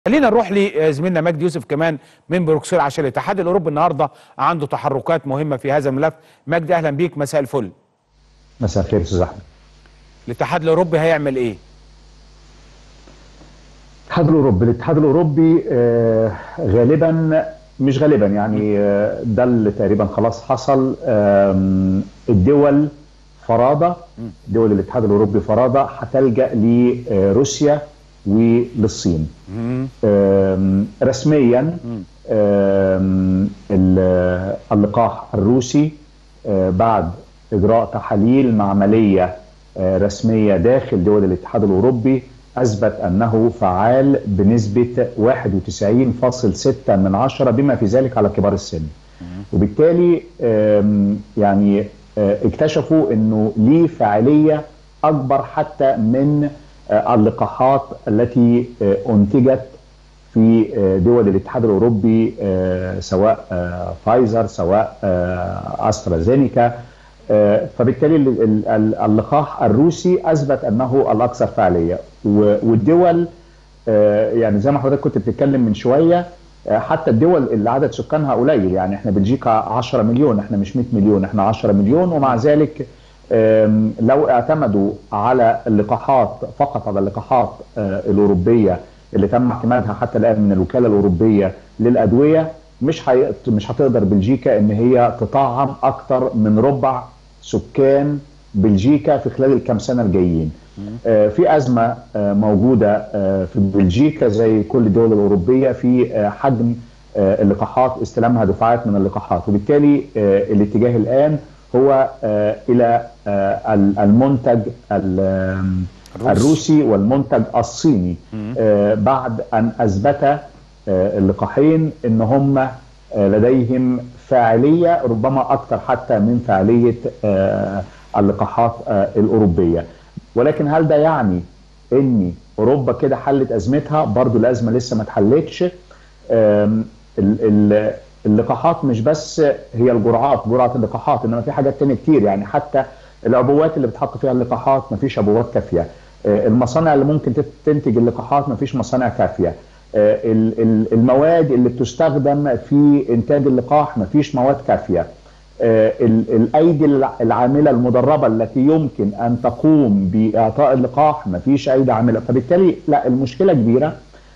خلينا نروح لزميلنا مجدي يوسف كمان من بروكسل عشان الاتحاد الاوروبي النهارده عنده تحركات مهمه في هذا الملف. مجدي اهلا بيك، مساء الفل. مساء الخير استاذ احمد. الاتحاد الاوروبي هيعمل ايه؟ الاتحاد الاوروبي غالبا مش غالبا يعني ده اللي تقريبا خلاص حصل. الدول فرادة، دول الاتحاد الاوروبي فرادة هتلجأ لروسيا وللصين. رسميا اللقاح الروسي بعد اجراء تحاليل معمليه رسميه داخل دول الاتحاد الاوروبي اثبت انه فعال بنسبه 91.6% بما في ذلك على كبار السن. وبالتالي يعني اكتشفوا انه ليه فاعليه اكبر حتى من اللقاحات التي انتجت في دول الاتحاد الاوروبي، سواء فايزر سواء استرازينيكا. فبالتالي اللقاح الروسي اثبت انه الاكثر فعاليه. والدول يعني زي ما حضرتك كنت بتتكلم من شويه، حتى الدول اللي عدد سكانها قليل، يعني احنا بلجيكا 10 مليون، احنا مش 100 مليون، احنا 10 مليون، ومع ذلك لو اعتمدوا على اللقاحات فقط، على اللقاحات الاوروبيه اللي تم اعتمادها حتى الان من الوكاله الاوروبيه للادويه، مش هتقدر بلجيكا ان هي تطعم اكثر من ربع سكان بلجيكا في خلال الكام سنه الجايين. في ازمه موجوده في بلجيكا زي كل الدول الاوروبيه في حجم اللقاحات، استلامها دفعات من اللقاحات، وبالتالي الاتجاه الان هو الى المنتج الروسي والمنتج الصيني، بعد ان اثبت اللقاحين ان هم لديهم فاعليه ربما اكثر حتى من فاعليه اللقاحات الاوروبيه. ولكن هل ده يعني ان اوروبا كده حلت ازمتها؟ برضو الازمه لسه ما اتحلتش. اللقاحات مش بس هي جرعه اللقاحات، انما في حاجات تانية كتير. يعني حتى العبوات اللي بتحط فيها اللقاحات ما فيش عبوات كافيه، المصانع اللي ممكن تنتج اللقاحات ما فيش مصانع كافيه، المواد اللي بتستخدم في انتاج اللقاح ما فيش مواد كافيه، الايدي العامله المدربه التي يمكن ان تقوم باعطاء اللقاح ما فيش ايدي عامله. فبالتالي لا، المشكله كبيره،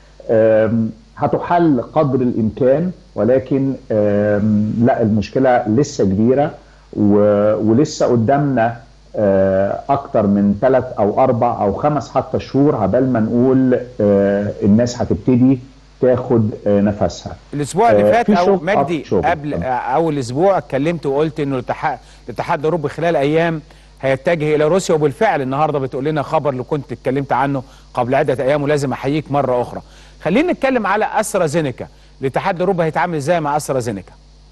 هتحل قدر الامكان، ولكن لا، المشكله لسه كبيره، ولسه قدامنا اكتر من 3 أو 4 أو 5 حتى شهور عبال ما نقول الناس هتبتدي تاخد نفسها. الاسبوع اللي فات او مجدي قبل اول اسبوع اتكلمت وقلت انه الاتحاد الاوروبي خلال ايام هيتجه الى روسيا، وبالفعل النهارده بتقول لنا خبر اللي كنت اتكلمت عنه قبل عده ايام، ولازم احييك مره اخرى. خلينا نتكلم على استرازينيكا. الاتحاد الاوروبي هيتعامل ازاي مع استرازينيكا؟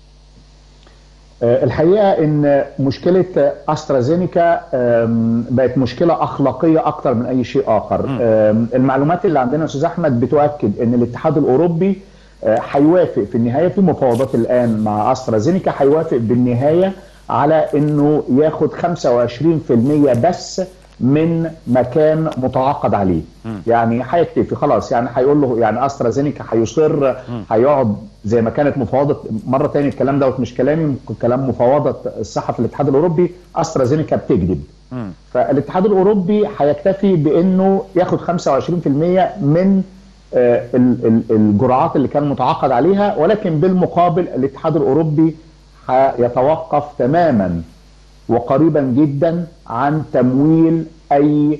الحقيقه ان مشكله استرازينيكا بقت مشكله اخلاقيه اكتر من اي شيء اخر. المعلومات اللي عندنا يا استاذ احمد بتؤكد ان الاتحاد الاوروبي هيوافق في النهايه في مفاوضات الان مع استرازينيكا، هيوافق بالنهايه على انه ياخد 25% بس من مكان متعاقد عليه. يعني هيكتفي خلاص، يعني هيقول له، يعني استرازينيكا هيصر، هيقعد زي ما كانت مفاوضه مره ثانيه. الكلام دوت مش كلامي، كلام مفاوضه الصحه في الاتحاد الاوروبي. استرازينيكا بتكذب، فالاتحاد الاوروبي هيكتفي بانه ياخد 25% من الجرعات اللي كان متعاقد عليها، ولكن بالمقابل الاتحاد الاوروبي هيتوقف تماما وقريبا جدا عن تمويل اي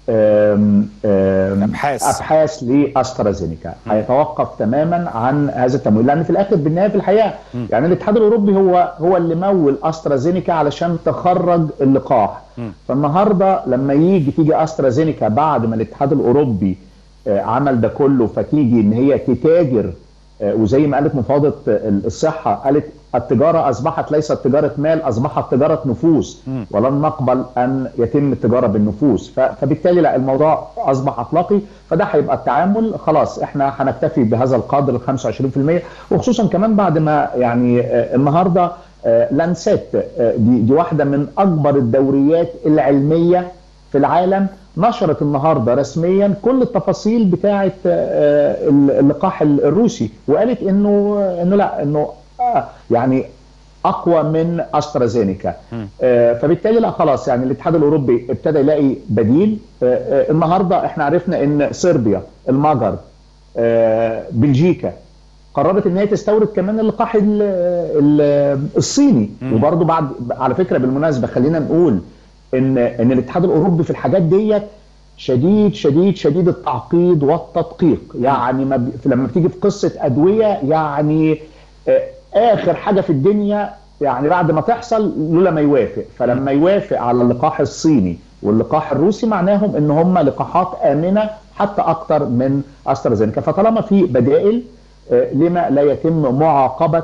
ابحاث لاسترازينيكا. هيتوقف تماما عن هذا التمويل، لان في الاخر بالنهايه في الحقيقه يعني الاتحاد الاوروبي هو اللي مول استرازينيكا علشان تخرج اللقاح. فالنهارده لما تيجي استرازينيكا بعد ما الاتحاد الاوروبي عمل ده كله، فتيجي ان هي تتاجر، وزي ما قالت مفاوضه الصحه، قالت التجاره اصبحت ليست تجاره مال، اصبحت تجاره نفوس، ولن نقبل ان يتم التجاره بالنفوس. فبالتالي لا، الموضوع اصبح اخلاقي، فده هيبقى التعامل. خلاص احنا هنكتفي بهذا القدر ال 25%، وخصوصا كمان بعد ما يعني النهارده لانسيت دي واحده من اكبر الدوريات العلميه في العالم نشرت النهارده رسميا كل التفاصيل بتاعه اللقاح الروسي، وقالت انه لا، انه يعني اقوى من استرازينيكا. فبالتالي لا خلاص، يعني الاتحاد الاوروبي ابتدى يلاقي بديل. النهارده احنا عرفنا ان صربيا، المجر، بلجيكا قررت ان هي تستورد كمان اللقاح الصيني. وبرضه بعد، على فكره بالمناسبه خلينا نقول ان الاتحاد الاوروبي في الحاجات ديت شديد شديد شديد التعقيد والتدقيق. يعني لما بتيجي في قصه ادويه، يعني اخر حاجه في الدنيا يعني بعد ما تحصل لولا ما يوافق. فلما يوافق على اللقاح الصيني واللقاح الروسي معناهم ان هم لقاحات امنه حتى اكتر من استرازينيكا. فطالما في بدائل، لما لا يتم معاقبه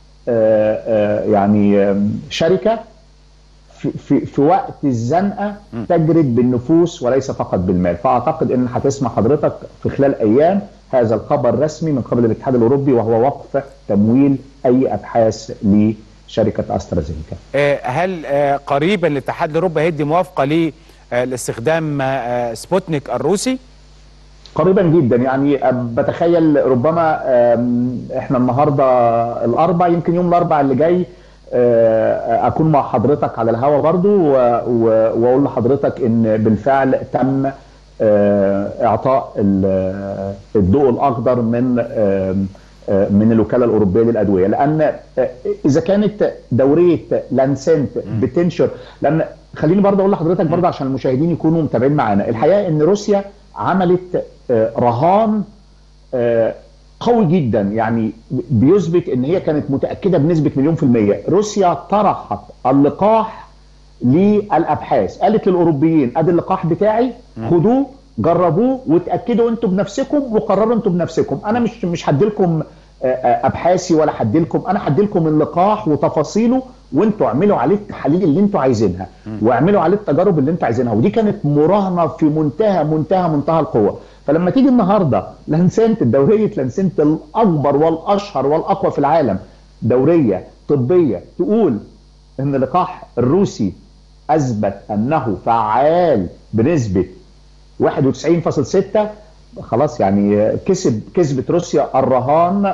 يعني شركه في وقت الزنقه تجرد بالنفوس وليس فقط بالمال. فاعتقد ان هتسمع حضرتك في خلال ايام هذا الخبر رسمي من قبل الاتحاد الاوروبي، وهو وقف تمويل اي ابحاث لشركه استرازينيكا. هل قريبا الاتحاد الاوروبي هيدي موافقه لاستخدام سبوتنيك الروسي؟ قريبا جدا، يعني بتخيل ربما احنا النهارده الاربعاء، يمكن يوم الاربعاء اللي جاي اكون مع حضرتك على الهواء برضو واقول لحضرتك ان بالفعل تم اعطاء الضوء الاخضر من الوكاله الاوروبيه للادويه. لان اذا كانت دوريه لانسنت بتنشر، لان خليني برضه اقول لحضرتك برضه عشان المشاهدين يكونوا متابعين معانا، الحقيقه ان روسيا عملت رهان قوي جدا، يعني بيثبت ان هي كانت متاكده بنسبه 100%. روسيا طرحت اللقاح للابحاث، قالت للاوروبيين ادي اللقاح بتاعي، خدوه جربوه وتاكدوا انتم بنفسكم وقرروا انتم بنفسكم. انا مش هديلكم ابحاثي ولا هديلكم، انا هديلكم اللقاح وتفاصيله وانتوا اعملوا عليه التحاليل اللي انتوا عايزينها واعملوا عليه التجارب اللي انتوا عايزينها. ودي كانت مراهنه في منتهى القوه. فلما تيجي النهارده لانسنت، دوريه لانسنت الاكبر والاشهر والاقوى في العالم، دوريه طبيه، تقول ان اللقاح الروسي اثبت انه فعال بنسبه 91.6، خلاص يعني كسبت روسيا الرهان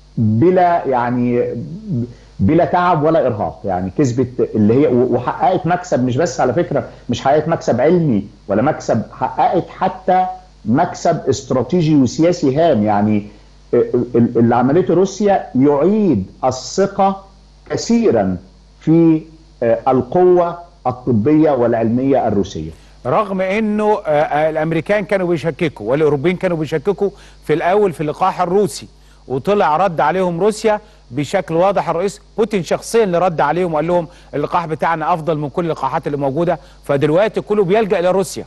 بلا تعب ولا ارهاق. يعني كسبت اللي هي، وحققت مكسب، مش بس على فكره مش حققت مكسب علمي ولا مكسب، حققت حتى مكسب استراتيجي وسياسي هام. يعني اللي عملته روسيا يعيد الثقه كثيرا في القوه الطبيه والعلميه الروسيه، رغم انه الامريكان كانوا بيشككوا والاوروبيين كانوا بيشككوا في الاول في اللقاح الروسي، وطلع رد عليهم روسيا بشكل واضح. الرئيس بوتين شخصيا اللي رد عليهم وقال لهم اللقاح بتاعنا افضل من كل اللقاحات اللي موجوده. فدلوقتي كله بيلجأ الى روسيا.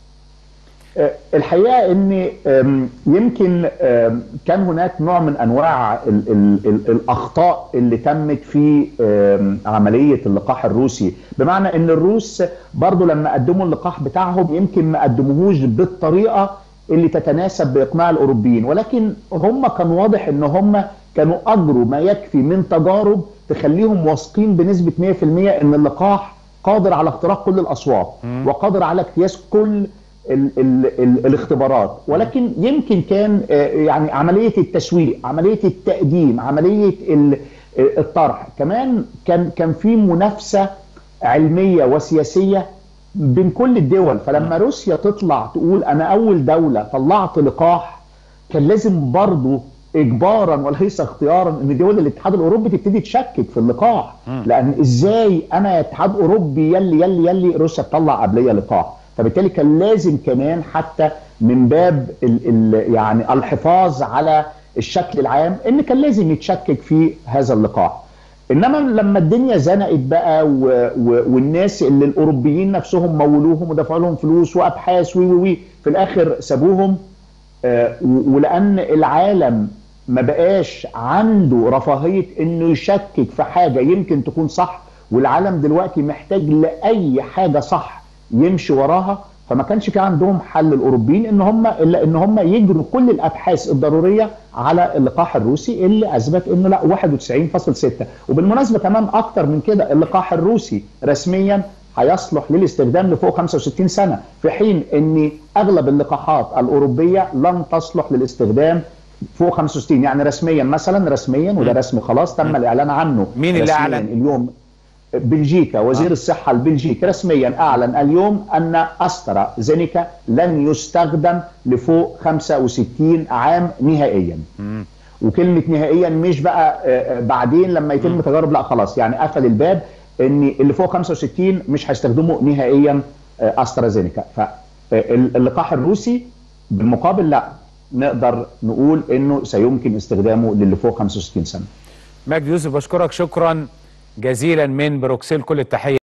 الحقيقه ان يمكن كان هناك نوع من انواع الاخطاء اللي تمت في عمليه اللقاح الروسي، بمعنى ان الروس برضو لما قدموا اللقاح بتاعهم يمكن ما قدموهوش بالطريقه اللي تتناسب باقناع الاوروبيين، ولكن هم كان واضح ان هم كانوا اجروا ما يكفي من تجارب تخليهم واثقين بنسبه 100% ان اللقاح قادر على اختراق كل الاصوات وقادر على اجتياز كل الاختبارات. ولكن يمكن كان يعني عمليه التسويق، عمليه التقديم، عمليه الطرح، كمان كان في منافسه علميه وسياسيه بين كل الدول. فلما روسيا تطلع تقول انا اول دوله طلعت لقاح، كان لازم برضه اجبارا وليس اختيارا ان دول الاتحاد الاوروبي تبتدي تشكك في اللقاح. لان ازاي انا اتحاد اوروبي يلي روسيا تطلع قبليه لقاح؟ فبالتالي كان لازم كمان حتى من باب يعني الحفاظ على الشكل العام ان كان لازم يتشكك في هذا اللقاح. انما لما الدنيا زنقت بقى والناس اللي الاوروبيين نفسهم مولوهم ودفعوا لهم فلوس وابحاث في الاخر سابوهم، ولان العالم ما بقاش عنده رفاهيه انه يشكك في حاجه يمكن تكون صح، والعالم دلوقتي محتاج لاي حاجه صح يمشي وراها، فما كانش في عندهم حل الاوروبيين الا ان هم يجروا كل الابحاث الضروريه على اللقاح الروسي اللي اثبت انه لا 91.6. وبالمناسبه كمان اكتر من كده، اللقاح الروسي رسميا هيصلح للاستخدام لفوق 65 سنه، في حين ان اغلب اللقاحات الاوروبيه لن تصلح للاستخدام فوق 65. يعني رسميا، مثلا رسميا، وده رسمي خلاص تم الاعلان عنه. مين اللي اعلن اليوم؟ بلجيكا، وزير الصحه البلجيكي رسميا اعلن اليوم ان أسترازينيكا لن يستخدم لفوق 65 عام نهائيا. وكلمه نهائيا مش بقى بعدين لما يتم تجارب، لا خلاص، يعني قفل الباب ان اللي فوق 65 مش هيستخدموا نهائيا أسترازينيكا. فاللقاح الروسي بالمقابل لا، نقدر نقول انه سيمكن استخدامه للي فوق 65 سنه. مجدي يوسف، بشكرك شكرا جزيلا من بروكسل، كل التحيه.